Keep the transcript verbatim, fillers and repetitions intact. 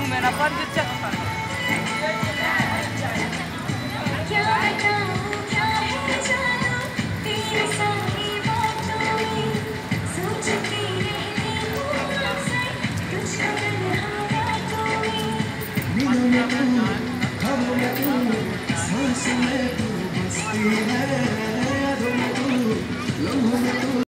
हूँ मेरा फर्ज चेक कर। सांस में तू बसती है, यादों में तू, लम्हों में तू।